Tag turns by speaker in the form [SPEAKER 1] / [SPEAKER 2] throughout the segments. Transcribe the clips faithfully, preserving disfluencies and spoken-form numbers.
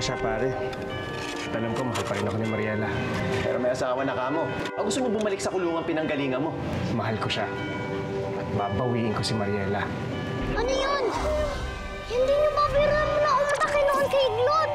[SPEAKER 1] siya, pare. At alam ko, mahal pa rin ako ni Mariela.
[SPEAKER 2] Pero may asawa na ka mo. O gusto mo bumalik sa kulungan pinanggalingan mo?
[SPEAKER 1] Mahal ko siya. At babawiin ko si Mariela.
[SPEAKER 3] Ano yun? Hindi niyo ba bira mo na umatake noon kay Glot?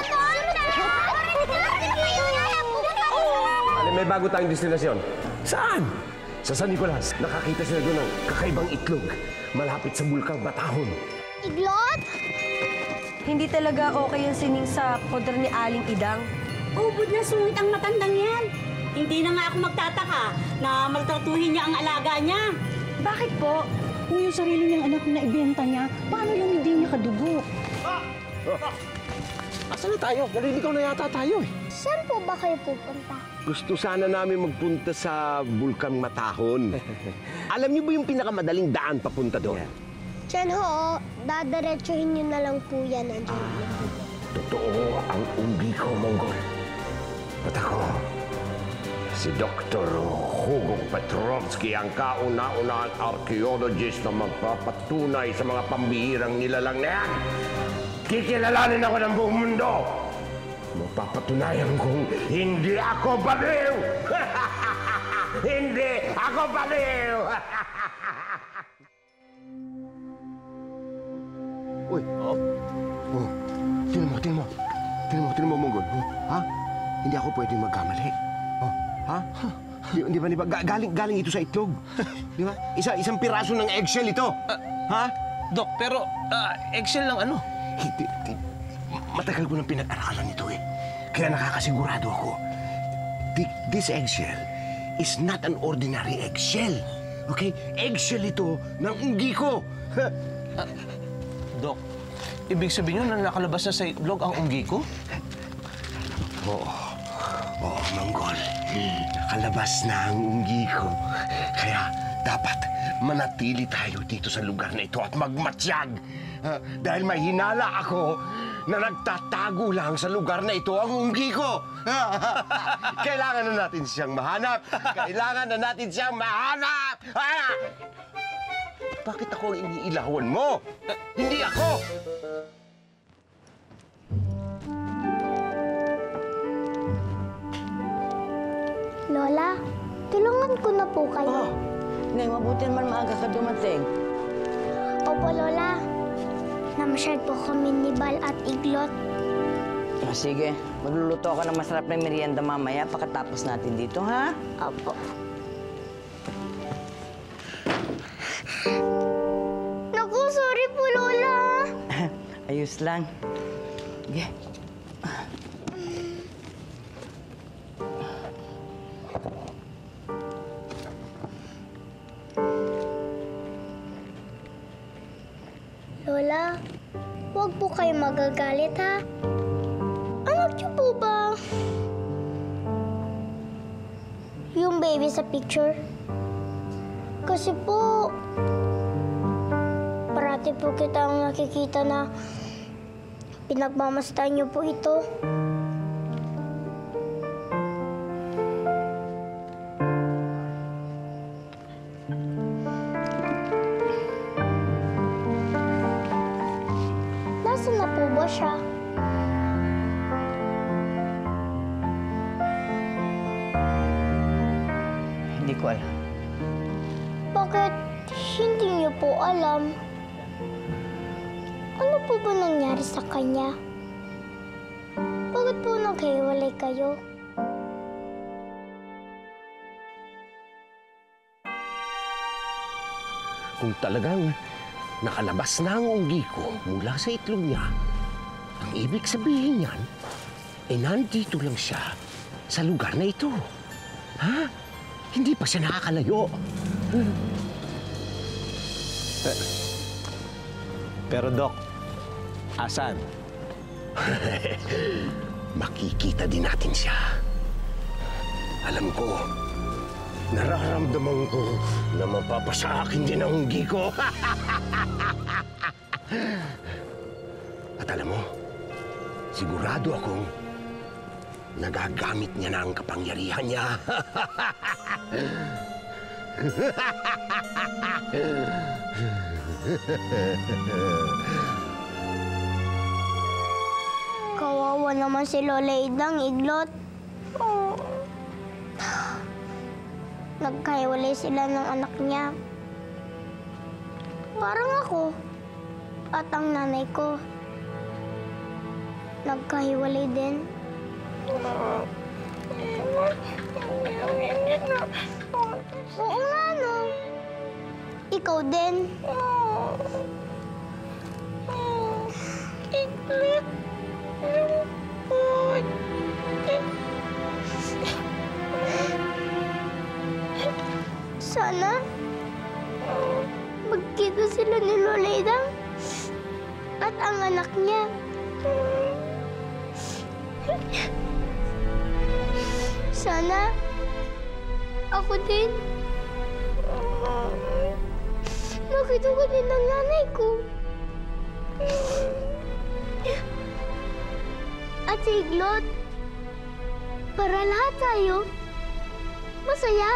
[SPEAKER 4] Alam, may bago tayong destinasyon. Saan? Sa San Nicolas. Nakakita sila doon ng kakaibang itlog. Malapit sa Bulkang Batahon.
[SPEAKER 3] Iglot?
[SPEAKER 5] Hindi talaga okay yung sining sa poder ni Aling Idang.
[SPEAKER 6] Ubod na sungit ang matandang yan. Hindi na nga ako magtataka na maltratuhin niya ang alaga niya.
[SPEAKER 5] Bakit po?
[SPEAKER 6] Kung yung sarili niyang anak na ibenta niya, paano yung hindi niya kadugo?
[SPEAKER 4] Ah! Ah! Asan na tayo? Naliligaw na yata tayo eh.
[SPEAKER 3] Saan po ba kayo pupunta?
[SPEAKER 4] Gusto sana namin magpunta sa Bulkang Matahon. Alam niyo ba yung pinakamadaling daan papunta doon?
[SPEAKER 3] Diyan ho, dadiretsuhin niyo na lang po yan.
[SPEAKER 4] Totoo ang umbi ko, Monggol. At ako, si Doktor Hugo Petrovsky, ang kauna-unahang archaeologist na magpapatunay sa mga pambihirang nilalang na yan. Kikilalanin ako ng buong mundo. Magpapatunayan kong hindi ako baliw! Hindi ako baliw! Uy! Oh? Oh, tinan mo, tinan mo. Tinan mo, tinan mo, Monggol. Oh, ha? Hindi ako pwedeng magkamali. Oh, ha? Di, di ba, di ba? Ga- Galing, galing ito sa itlog. Di ba? Isa, isang piraso ng eggshell ito.
[SPEAKER 7] Uh,
[SPEAKER 4] ha?
[SPEAKER 7] Dok, pero uh, eggshell lang ano?
[SPEAKER 4] Hindi, di, matagal ko nang pinag-aralan ito eh. Kaya nakakasigurado ako. Di, this eggshell is not an ordinary eggshell. Okay? Eggshell ito ng unggi ko.
[SPEAKER 7] Uh, Dok, ibig sabihin nyo na nakalabas na sa itlog ang unggi ko?
[SPEAKER 4] Oo. Oo, Monggol. Nakalabas na ang unggi ko. Kaya dapat manatili tayo dito sa lugar na ito at magmatsyag. Uh, dahil may hinala ako na nagtatago lang sa lugar na ito ang unggi ko. Kailangan na natin siyang mahanap. Kailangan na natin siyang mahanap. Ah! Bakit ako ang iniilawan mo? Uh, hindi ako!
[SPEAKER 3] Lola, tulungan ko na po kayo.
[SPEAKER 8] Oh, Nay, mabuti naman maaga ka dumating.
[SPEAKER 3] Opo, Lola. Namasyal po kami ni Bal at Iglot.
[SPEAKER 8] Oh, sige, magluluto ako ng masarap na merienda mamaya pagkatapos natin dito, ha?
[SPEAKER 3] Opo. Naku, sorry po, Lola.
[SPEAKER 8] Ayos lang. Sige.
[SPEAKER 3] Lola, huwag po kayo magagalit, ha? Anak niyo po ba yung baby sa picture? Kasi po, parati po kitang nakikita na pinagmamastan niyo po ito. Nasaan na po ba siya?
[SPEAKER 8] Hindi ko alam.
[SPEAKER 3] Bakit hindi niyo po alam? Ano po ba nangyari sa kanya? Bakit po naghiwalay kayo?
[SPEAKER 4] Kung talagang nakalabas na ang unggi ko mula sa itlog niya, ang ibig sabihin niyan, eh nandito lang siya sa lugar na ito. Ha? Hindi pa siya nakakalayo. Hmm.
[SPEAKER 2] Eh, pero, Dok, asan?
[SPEAKER 4] Makikita din natin siya. Alam ko, nararamdaman ko na mapapasa akin din ang unggi ko. At alam mo, sigurado akong nagagamit niya na ang kapangyarihan niya.
[SPEAKER 3] Kawawa Kawawa naman si Lola Idang, Iglot. Nagkahiwalay sila ng anak niya. Parang ako at ang nanay ko. Nagkahiwalay din. Oo nga, no? Ikaw din. Iglot. Sana magkita sila ni Lola Idang at ang anak niya. Sana ako din. Nakita ko din ang nanay ko. At si Iglot, para lahat tayo masaya.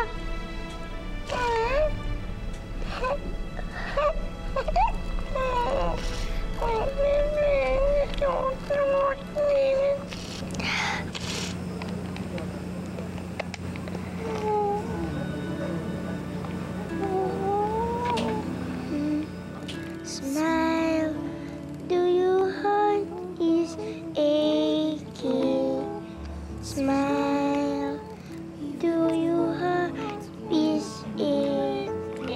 [SPEAKER 3] Smile, do your heart is aching? Smile, do your heart is aching?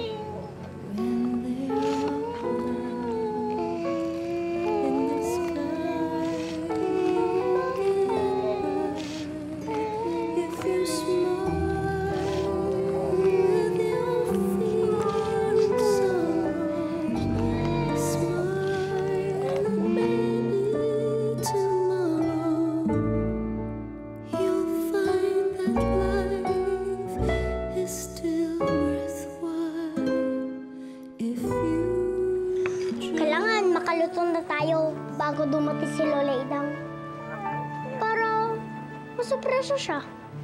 [SPEAKER 3] Kailangan makalutong na tayo bago dumating si Lola Idang. Para masupreso siya.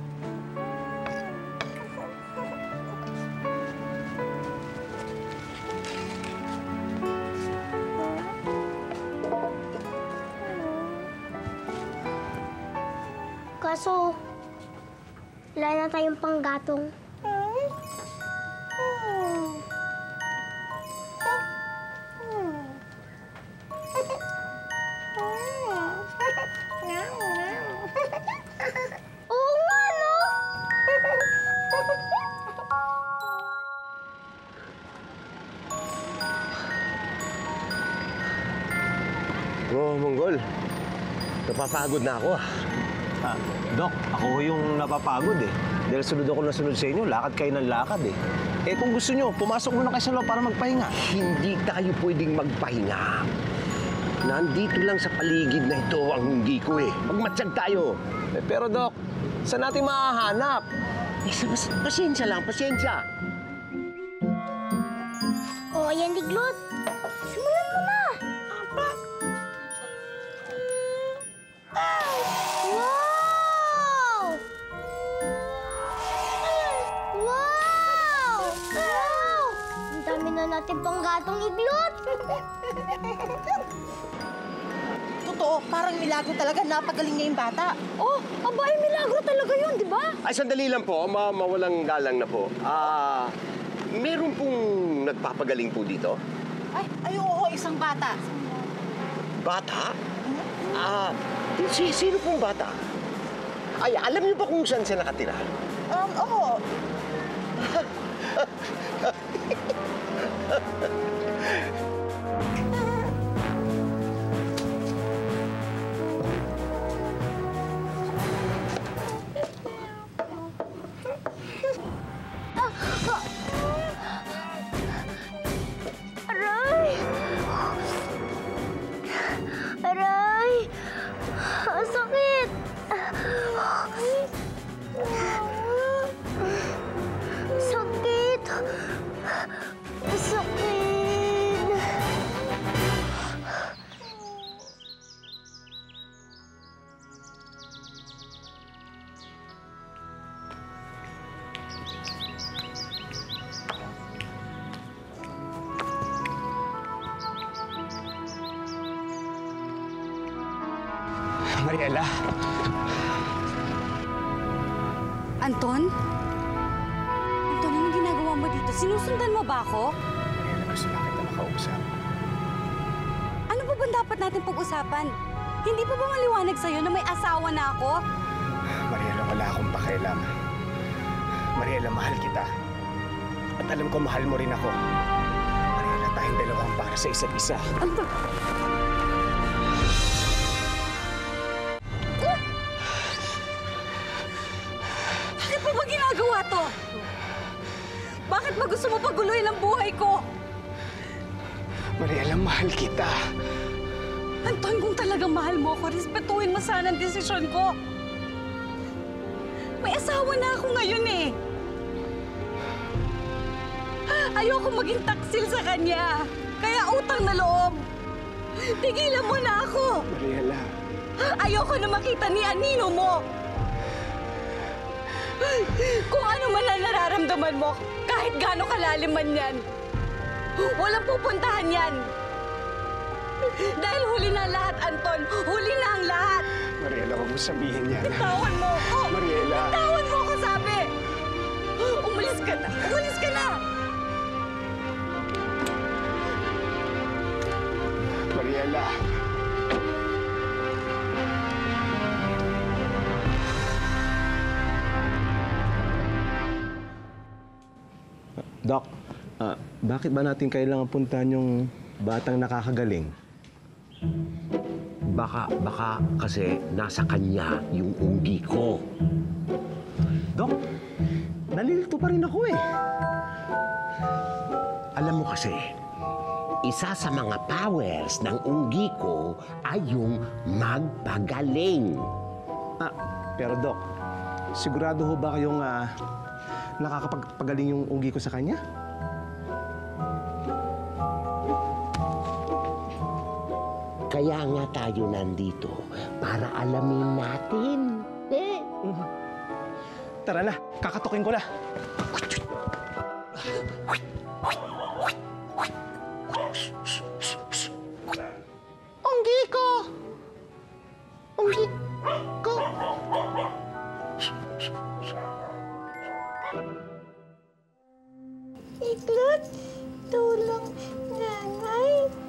[SPEAKER 3] Kaso, wala na tayong panggatong. Oo nga, no?
[SPEAKER 4] Oh, Monggol. Napapagod na ako ah.
[SPEAKER 7] Ah, Dok, ako yung napapagod eh. Dahil sunod ako na sunod sa inyo, lakad kayo ng lakad eh. Eh kung gusto nyo, pumasok muna kayo sa loob para magpahinga.
[SPEAKER 4] Hindi tayo pwedeng magpahinga. Nandito lang sa paligid na ito ang hunggi ko eh. Magmatsyag tayo.
[SPEAKER 7] Eh, pero Dok, saan natin mahahanap?
[SPEAKER 4] Eh, pas pasensya lang, pasensya.
[SPEAKER 3] O, ayan, Iglot. Simulan mo na. Wow! Wow! Wow! Ang dami na natin panggatong, Iglot.
[SPEAKER 9] Totoo, parang milagro talaga. Napagaling niya yung bata. Oh, aba, ay milagro talaga yun, di ba?
[SPEAKER 4] Ay, sandali lang po. Ma mawalang galang na po. Ah, meron pong nagpapagaling po dito?
[SPEAKER 9] Ay, ay, oo, isang bata.
[SPEAKER 4] Bata? Ah, si sino pong bata? Ay, alam niyo ba kung saan siya nakatira?
[SPEAKER 9] Um, oo.
[SPEAKER 3] Aray! Aray! Ang sakit! Sakit! Sakit!
[SPEAKER 1] Mariela!
[SPEAKER 6] Anton? Anton, anong ginagawa mo dito? Sinusundan mo ba ako?
[SPEAKER 1] Mariela, gusto lang kita makausap.
[SPEAKER 6] Ano ba ba dapat natin pag-usapan? Hindi pa ba maliwanag sa'yo na may asawa na ako?
[SPEAKER 1] Mariela, wala akong pakialam. Mariela, mahal kita. At alam ko mahal mo rin ako. Mariela, tayong dalawang para sa isa't isa.
[SPEAKER 6] Anton! Bakit mo ba ginagawa to? Bakit ba gusto mo paguluhin ang buhay ko?
[SPEAKER 1] Mariela, mahal kita.
[SPEAKER 6] Anton, kung talagang mahal mo ako, respetuhin mo sana ang desisyon ko. May asawa na ako ngayon eh. Ayoko maging taksil sa kanya. Kaya utang na loob. Tigilan mo na ako.
[SPEAKER 1] Mariela.
[SPEAKER 6] Ayoko na makita ni Anino mo. Kung ano man ang nararamdaman mo, kahit gaano kalalim man yan, walang pupuntahan yan. Dahil huli na ang lahat, Anton. Huli na ang lahat.
[SPEAKER 1] Mariela, huwag mo sabihin yan.
[SPEAKER 6] Bitawan mo ako.
[SPEAKER 1] Mariela.
[SPEAKER 6] Bitawan mo ako, sabi. Umalis ka na. Umalis ka na.
[SPEAKER 1] Mariela.
[SPEAKER 7] Doc, ah, bakit ba natin kailangan puntahan yung batang nakakagaling?
[SPEAKER 4] Baka, baka kasi nasa kanya yung unggi ko.
[SPEAKER 7] Doc, nalilito pa rin ako eh.
[SPEAKER 4] Alam mo kasi, isa sa mga powers ng unggi ko ay yung magpagaling.
[SPEAKER 7] Ah, pero Doc, sigurado ho ba kayong ah, nakakapagpagaling yung unggi ko sa kanya?
[SPEAKER 4] Kaya nga tayo nandito para alamin natin. Eh?
[SPEAKER 1] Tara na, kakatukin ko na.
[SPEAKER 4] Unggi ko! Unggi ko!
[SPEAKER 3] Iklot, tulong, nanay.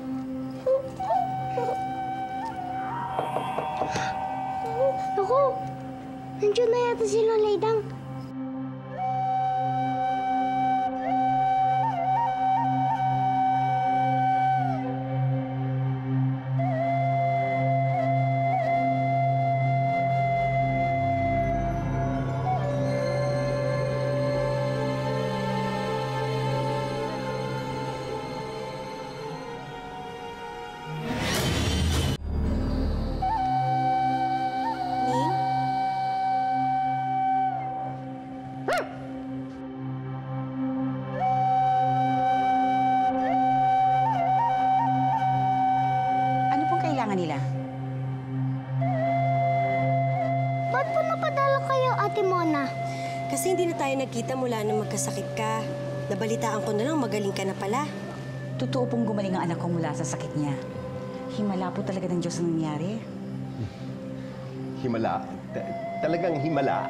[SPEAKER 3] Naku, nandiyan na yata si Lolaydang.
[SPEAKER 6] Nila.
[SPEAKER 3] Ba't po napadala kayo, Ate Mona?
[SPEAKER 5] Kasi hindi na tayo nagkita mula nang magkasakit ka. Nabalitaan ko na lang magaling ka na pala.
[SPEAKER 6] Totoo pong gumaling ang anak ko mula sa sakit niya. Himala po talaga ng Diyos ang nangyari.
[SPEAKER 4] Himala? Ta- talagang himala?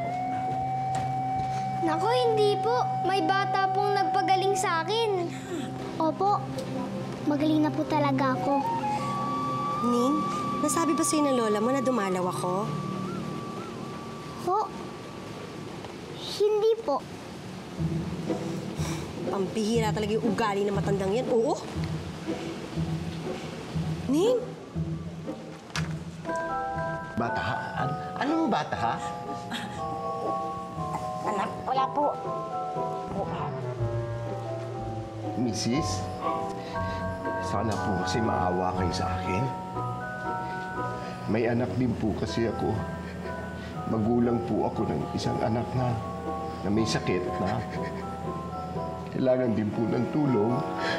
[SPEAKER 3] Naku, hindi po. May bata pong nagpagaling sa akin. Opo, magaling na po talaga ako.
[SPEAKER 5] Ning, nasabi ba sa'yo ng lola mo na dumalaw ako?
[SPEAKER 3] Ho? Hindi po.
[SPEAKER 5] Pampihira talaga yung ugali ng matandang yan. Oo? Ning?
[SPEAKER 4] Bata ha? An- anong bata ha?
[SPEAKER 3] Anak, wala po.
[SPEAKER 4] Missus, sana po kasi maawa kayo sa akin. May anak din po kasi ako. Magulang po ako ng isang anak na, na may sakit na kailangan din po ng tulong.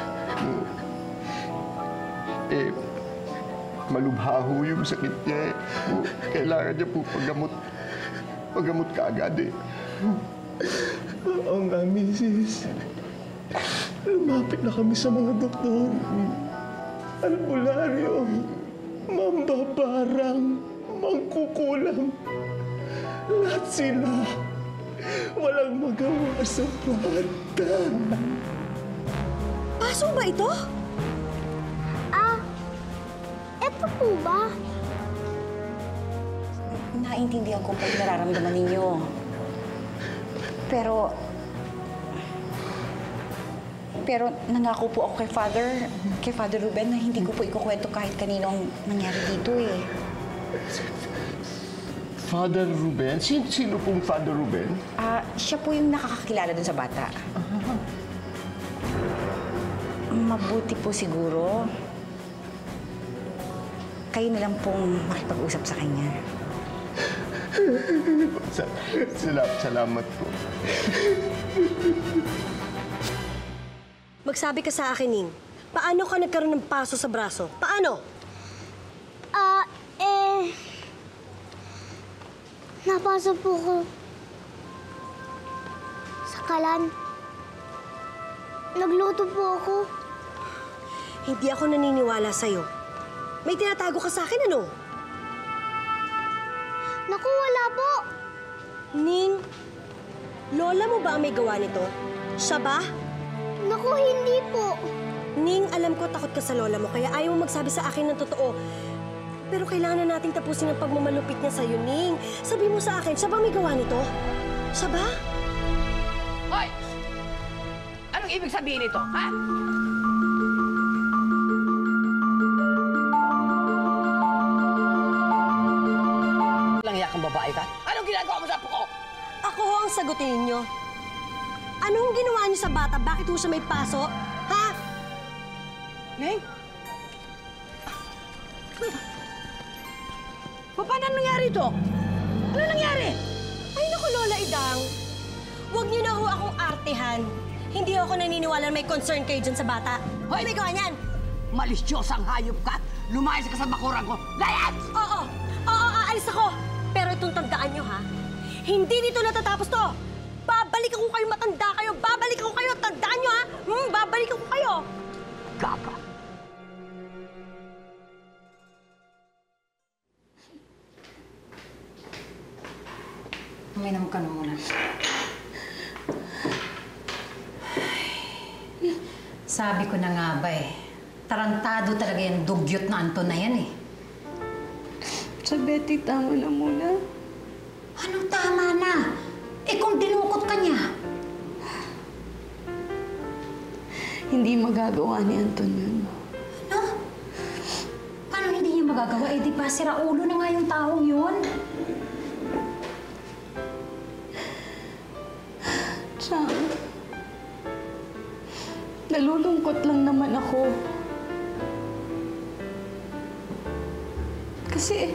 [SPEAKER 4] Eh, malubha ho yung sakit niya eh. Kailangan niya po paggamot. Paggamot ka agad eh.
[SPEAKER 1] Oo nga, misis. Lumapit na kami sa mga doktor. Albularyo, mambabarang,
[SPEAKER 4] mangkukulam. Lahat sila walang magawa sa bata.
[SPEAKER 5] Paso ba ito?
[SPEAKER 3] Ah, eto po ba?
[SPEAKER 6] Naintindihan ko po yung nararamdaman ninyo. Pero... Pero nangako po ako kay Father, kay Father Ruben na hindi ko po ikukwento kahit kaninong nangyari dito eh.
[SPEAKER 4] Father Ruben? Sino, sino pong Father Ruben?
[SPEAKER 6] Ah, siya po yung nakakakilala dun sa bata. Mabuti po siguro. Kayo na lang pong makipag-usap sa kanya.
[SPEAKER 4] Salamat, salamat po.
[SPEAKER 5] Magsabi ka sa akin, Ning. Paano ka nagkaroon ng paso sa braso? Paano?
[SPEAKER 3] Ah, eh... Napasok po ko sa kalan. Nagluto po ako.
[SPEAKER 5] Hindi ako naniniwala sa'yo. May tinatago ka sa akin, ano?
[SPEAKER 3] Naku, wala po.
[SPEAKER 5] Ning, lola mo ba ang may gawa nito? Siya ba?
[SPEAKER 3] Naku, hindi po.
[SPEAKER 5] Ning, alam ko takot ka sa lola mo, kaya ayaw mo magsabi sa akin ng totoo. Pero kailangan na nating tapusin ang pagmamalupit niya sa'yo, Ning. Sabi mo sa akin, siya ba may gawa nito? Siya ba?
[SPEAKER 10] Hoy! Anong ibig sabihin nito, ha? Lang yakang babae ka? Anong ginagawa mo sa apo ko?
[SPEAKER 5] Ako ho ang sagutin ninyo. Anong ginawa niyo sa bata? Bakit ho siya may paso? Ha?
[SPEAKER 10] Neng? Paano nangyari ito? Ano nangyari?
[SPEAKER 5] Ay, naku, Lola Idang. Huwag niyo na ho akong artehan. Hindi ako naniniwala na may concern kayo dyan sa bata. Hoy, may gawa niyan!
[SPEAKER 10] Malisyosang hayop ka! Lumayas ka sa bakuran ko! Layas!
[SPEAKER 5] Oo, oo, aalis ako. Pero itong tandaan niyo, ha? Hindi dito natatapos to. Babalikan ko kayo, matanda kayo. Babalikan ko kayo, tandaan niyo, ha? Hmm, babalikan ko kayo.
[SPEAKER 10] Gaba!
[SPEAKER 6] Uminom ka na muna.
[SPEAKER 11] Sabi ko na nga ba eh, tarantado talaga yung dugyot na Anton na yan eh.
[SPEAKER 6] Sa Betty, tama na muna.
[SPEAKER 11] Anong tama na? Eh kung dinukot ka niya.
[SPEAKER 6] Hindi magagawa ni Anton yun.
[SPEAKER 11] Ano? Paano hindi niya magagawa? Eh di ba sira ulo na nga yung taong yun?
[SPEAKER 6] Chang, nalulungkot lang naman ako. Kasi,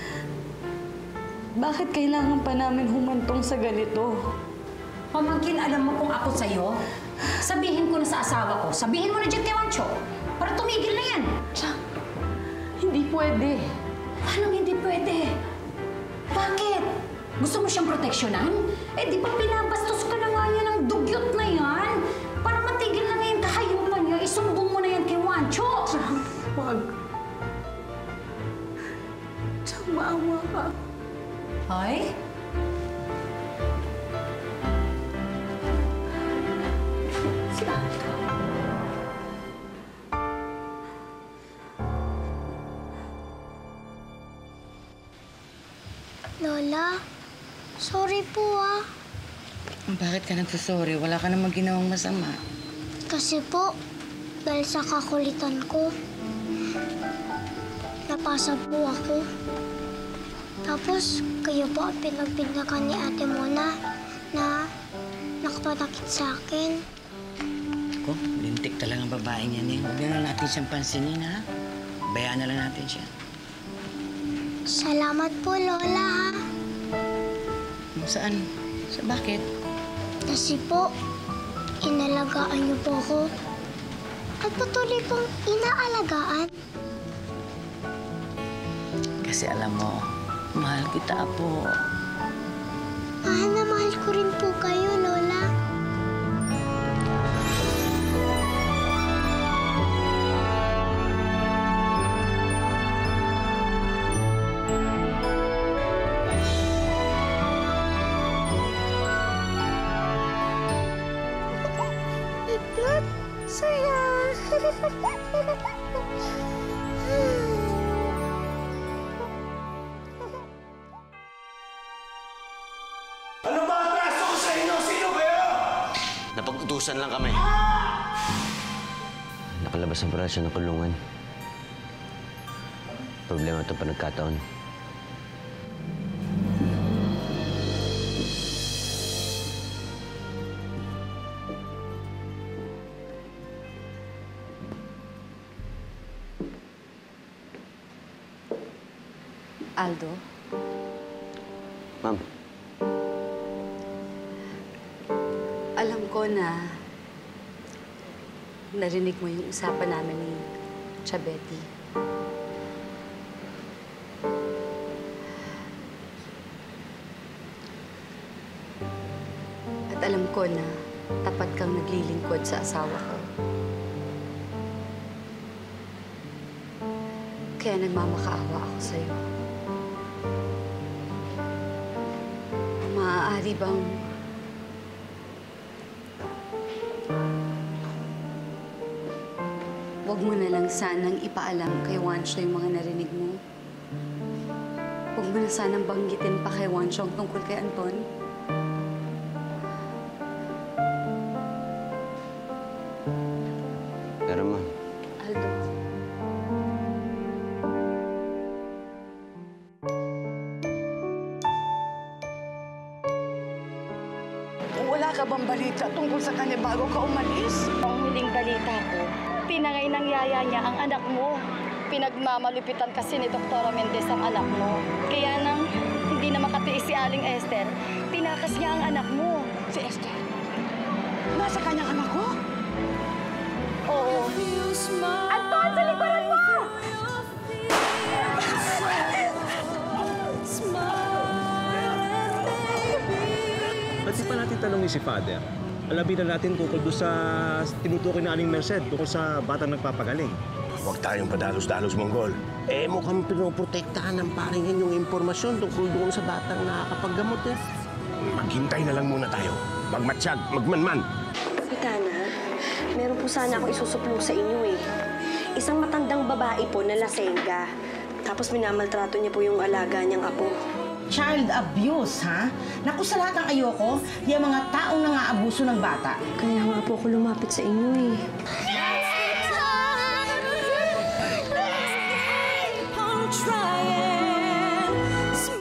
[SPEAKER 6] bakit kailangan pa namin humantong sa ganito?
[SPEAKER 11] Pamangkin, alam mo kung ako sa'yo, sabihin ko na sa asawa ko, sabihin mo na dyan kay Wancho, para tumigil na yan.
[SPEAKER 6] Chang, hindi pwede.
[SPEAKER 11] Anong hindi pwede? Bakit? Gusto mo siyang proteksyonan? Eh di ba pinabastos ka na nga niya ng dugyot na yan? Para matigil na ngayon kahayupan niya, isumbong mo na yan kay Wancho.
[SPEAKER 6] Chang, wag. Chang, maawa ka.
[SPEAKER 11] Ay? Si Anto.
[SPEAKER 3] Lola, sorry po ah.
[SPEAKER 8] Bakit ka nagsasorry? Wala ka namang ginawang masama.
[SPEAKER 3] Kasi po, dahil sa kakulitan ko, napasa po ako. Tapos, kayo po ang pinagbinyakan ni Ate Mona na nakapatakit sa akin.
[SPEAKER 8] Ako, lintik talagang babaeng yan eh. Huwag na natin siyang pansinin, ha? Bayaan na lang natin siya.
[SPEAKER 3] Salamat po, Lola, ha?
[SPEAKER 8] Saan? Sa bakit?
[SPEAKER 3] Kasi po, inalagaan niyo po ako. At patuloy pong inaalagaan.
[SPEAKER 8] Kasi alam mo, mahal kita po.
[SPEAKER 3] Mahal na mahal ko rin po kayo, Lola. Sayang.
[SPEAKER 4] Ano ba ang traso ko sa inyo? Sino kayo?
[SPEAKER 2] Napag-utusan lang kami. Nakalabas ang parasyon ng kulungan. Problema ito pa nagkataon.
[SPEAKER 6] Aldo?
[SPEAKER 2] Ma'am.
[SPEAKER 6] Alam ko na narinig mo yung usapan namin ni Chabeti. At alam ko na tapat kang naglilingkod sa asawa ko. Kaya nagmamakaawa ako sa'yo. Maaari bang huwag mo na lang sanang ipaalam kay Juancho yung mga narinig mo? Huwag mo na sanang banggitin pa kay Juancho ang tungkol kay Anton?
[SPEAKER 2] Pero ma'am,
[SPEAKER 6] Aldo.
[SPEAKER 10] Wala ka bang balita tungkol sa kanya bago ka umalis?
[SPEAKER 6] Ang huling balita ko, tinangay ng yaya niya ang anak mo. Pinagmamalupitan kasi ni Doktora Mendez ang anak mo. Kaya nang hindi na makatiis si Aling Esther, tinakas niya ang anak mo.
[SPEAKER 10] Si Esther? Nasa kanyang anak ko?
[SPEAKER 6] Oo. Anton, sa likuran mo!
[SPEAKER 7] Ba't di pa natin tanongin si Father? Alamin na natin tungkol doon sa tinutukoy na Aling Merced, tungkol sa batang nagpapagaling.
[SPEAKER 4] Huwag tayong padalos-dalos, Monggol. Eh, mukhang pinoprotektahan ng paringan yung impormasyon tungkol doon sa batang nakakapaggamot eh. Maghintay na lang muna tayo. Magmatsyag, magmanman.
[SPEAKER 5] Kapitana, meron po sana akong isusuplong sa inyo eh. Isang matandang babae po na lasengga. Tapos minamaltrato niya po yung alaga niyang apo.
[SPEAKER 9] Child abuse, ha? Naku, sa lahat ng ayoko, yung mga taong nang-aabuso ng bata.
[SPEAKER 5] Kaya nga po ako lumapit sa inyo eh.
[SPEAKER 3] Try